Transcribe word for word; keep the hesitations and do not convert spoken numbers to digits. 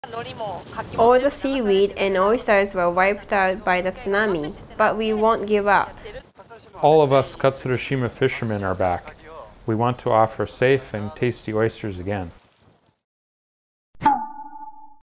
All the seaweed and oysters were wiped out by the tsunami, but we won't give up. All of us Katsurushima fishermen are back. We want to offer safe and tasty oysters again.